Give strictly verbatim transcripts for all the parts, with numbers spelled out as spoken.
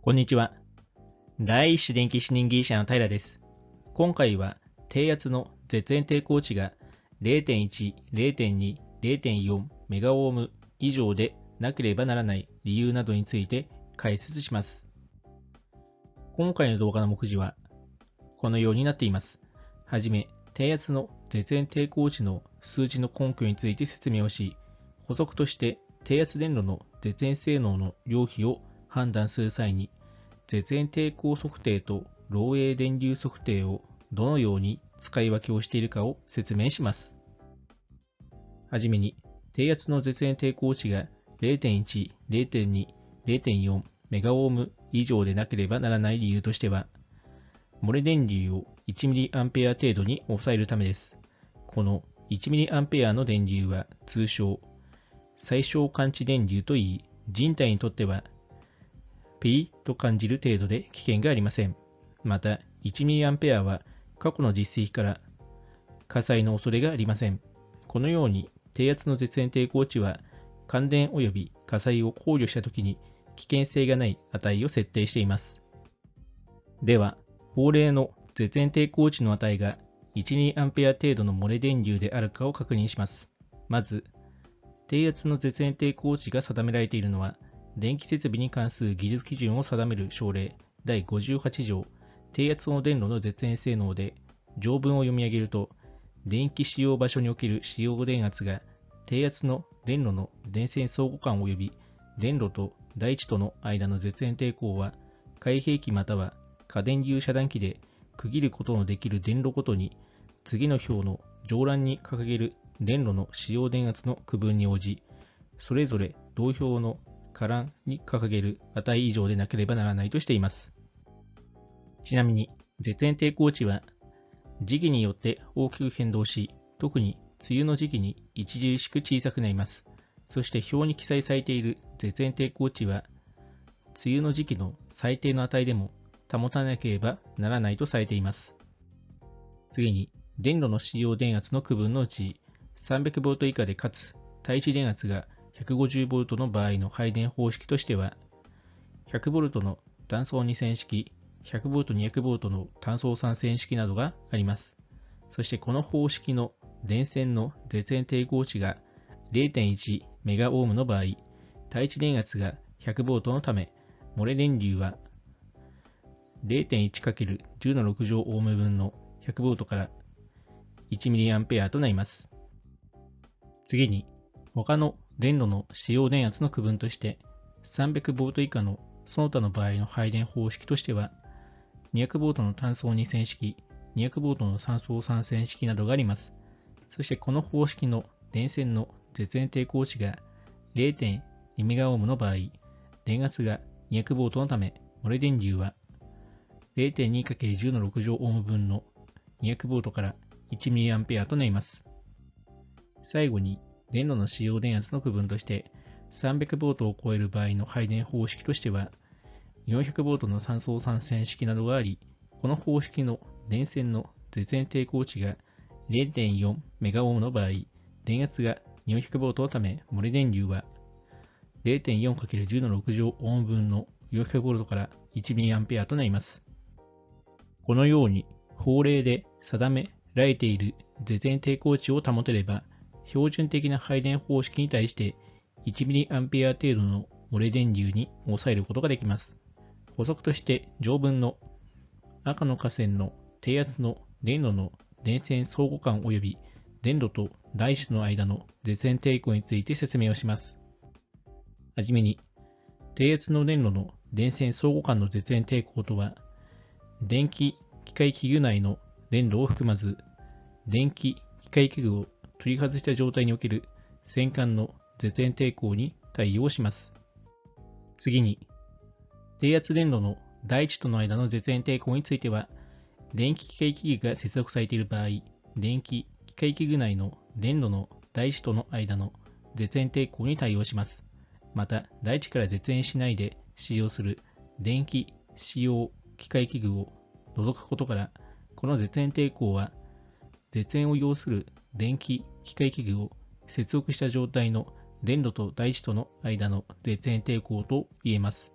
こんにちは。第一種電気視認技師者の平です。今回は低圧の絶縁抵抗値が れいてんいち、れいてんに、れいてんよん メガオーム以上でなければならない理由などについて解説します。今回の動画の目次はこのようになっています。はじめ、低圧の絶縁抵抗値の数値の根拠について説明をし、補足として低圧電路の絶縁性能の量比を判断する際に、絶縁抵抗測定と漏洩電流測定をどのように使い分けをしているかを説明します。はじめに、低圧の絶縁抵抗値が れいてんいち、れいてんに、れいてんよん メガオーム以上でなければならない理由としては、漏れ電流を いちミリアンペア 程度に抑えるためです。この いちミリアンペア の電流は通称、最小感知電流といい、人体にとってはピリッと感じる程度で危険がありません。また、いちミリアンペア は過去の実績から火災の恐れがありません。このように、低圧の絶縁抵抗値は感電及び火災を考慮したときに危険性がない値を設定しています。では、法令の絶縁抵抗値の値が いちミリアンペア 程度の漏れ電流であるかを確認します。まず、低圧の絶縁抵抗値が定められているのは、電気設備に関する技術基準を定める省令だいごじゅうはち条、低圧の電路の絶縁性能で、条文を読み上げると、電気使用場所における使用電圧が、低圧の電路の電線相互間及び電路と台地との間の絶縁抵抗は、開閉器または過電流遮断器で区切ることのできる電路ごとに、次の表の上欄に掲げる電路の使用電圧の区分に応じ、それぞれ同表の下欄に掲げる値以上でなければならないとしています。ちなみに、絶縁抵抗値は、時期によって大きく変動し、特に梅雨の時期に著しく小さくなります。そして表に記載されている絶縁抵抗値は、梅雨の時期の最低の値でも保たなければならないとされています。次に、電路の使用電圧の区分のうち、さんびゃくボルト以下でかつ、対地電圧がひゃくごじゅうボルトの場合の配電方式としては、ひゃくボルトの単層に線式、ひゃくボルト、にひゃくボルトの単層さん線式などがあります。そしてこの方式の電線の絶縁抵抗値が れいてんいち メガオームの場合、対地電圧がひゃくボルトのため、漏れ電流は れいてんいちかけるじゅうのろく乗オーム分のひゃくボルトからいちミリアンペアとなります。次に、他の電路の使用電圧の区分として、さんびゃくボルト以下のその他の場合の配電方式としては、にひゃくボルトの単層に線式、にひゃくボルトの単層さん線式などがあります。そしてこの方式の電線の絶縁抵抗値が れいてんに メガオームの場合、電圧がにひゃくボルトのため、漏れ電流は れいてんにかけるじゅうのろく乗オーム分のにひゃくボルトからいちミリアンペアとなります。最後に、電路の使用電圧の区分として、さんびゃくボルトを超える場合の配電方式としては、よんひゃくボルトの単層さん線式などがあり、この方式の電線の絶縁抵抗値が れいてんよん メガオームの場合、電圧がよんひゃくボルトのため、漏れ電流は れいてんよんかけるじゅうのろく乗オーム分のよんひゃくボルトからいちミリアンペアとなります。このように、法令で定められている絶縁抵抗値を保てれば、標準的な配電方式に対していちミリアンペア程度の漏れ電流に抑えることができます。補足として条文の赤の下線の低圧の電路の電線相互間及び電路と台子の間の絶縁抵抗について説明をします。はじめに、低圧の電路の電線相互間の絶縁抵抗とは、電気機械器具内の電路を含まず、電気機械器具を取り外した状態における線間の絶縁抵抗に対応します。次に、低圧電路の台地との間の絶縁抵抗については、電気機械器具が接続されている場合、電気機械器具内の電路の台地との間の絶縁抵抗に対応します。また、台地から絶縁しないで使用する電気使用機械器具を除くことから、この絶縁抵抗は、絶縁を要する電気機械器具を接続した状態の電路と台地との間の絶縁抵抗と言えます。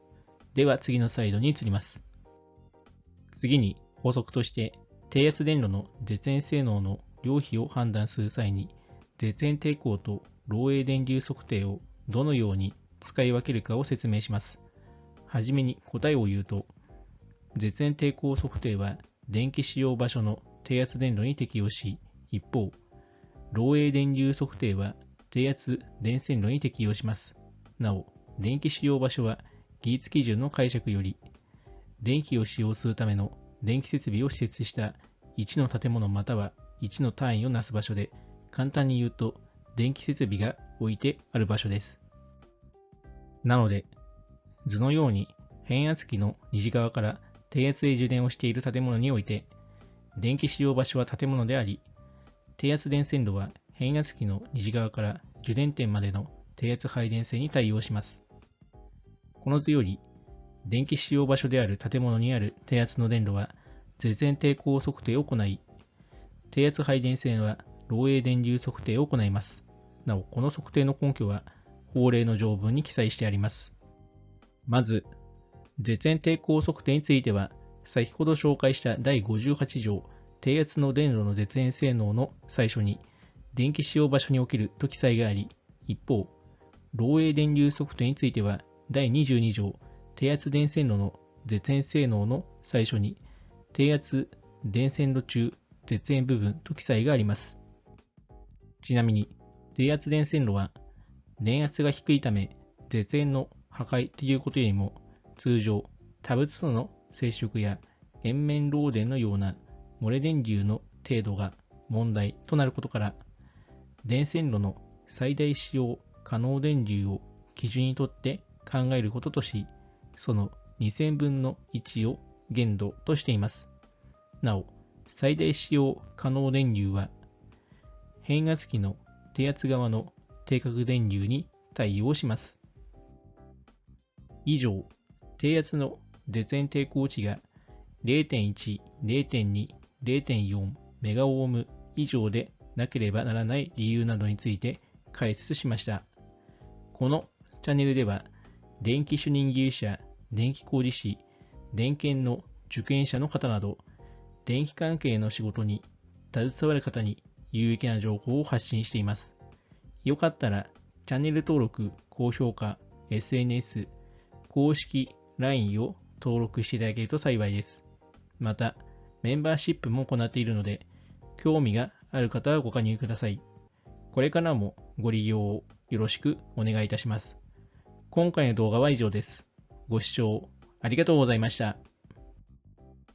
では次のスライドに移ります。次に法則として、低圧電路の絶縁性能の量比を判断する際に、絶縁抵抗と漏洩電流測定をどのように使い分けるかを説明します。はじめに答えを言うと、絶縁抵抗測定は電気使用場所の低圧電路に適用し、一方、漏洩電流測定は低圧電線路に適用します。なお、電気使用場所は技術基準の解釈より、電気を使用するための電気設備を施設したいちの建物またはいちの単位をなす場所で、簡単に言うと、電気設備が置いてある場所です。なので、図のように変圧器の西側から低圧で充電をしている建物において、電気使用場所は建物であり、低圧電線路は変圧器の西側から受電点までの低圧配電性に対応します。この図より、電気使用場所である建物にある低圧の電路は絶縁抵抗測定を行い、低圧配電性は漏洩電流測定を行います。なお、この測定の根拠は法令の条文に記載してあります。まず、絶縁抵抗測定については、先ほど紹介しただいごじゅうはち条、低圧の電路の絶縁性能の最初に、電気使用場所におけると記載があり、一方、漏洩電流測定については、だいにじゅうに条、低圧電線路の絶縁性能の最初に、低圧電線路中絶縁部分と記載があります。ちなみに、低圧電線路は、電圧が低いため、絶縁の破壊ということよりも、通常、他物との接触や塩面漏電のような漏れ電流の程度が問題となることから、電線路の最大使用可能電流を基準にとって考えることとし、そのにせんぶんのいちを限度としています。なお、最大使用可能電流は、変圧器の低圧側の定格電流に対応します。以上、低圧の絶縁抵抗値が れいてんいち、れいてんに、れいてんよん メガオーム以上でなければならない理由などについて解説しました。このチャンネルでは、電気主任技術者、電気工事士、電検の受験者の方など、電気関係の仕事に携わる方に有益な情報を発信しています。よかったら、チャンネル登録、高評価、エスエヌエス、公式 ライン を登録していただけると幸いです。また、メンバーシップも行っているので、興味がある方はご加入ください。これからもご利用をよろしくお願いいたします。今回の動画は以上です。ご視聴ありがとうございました。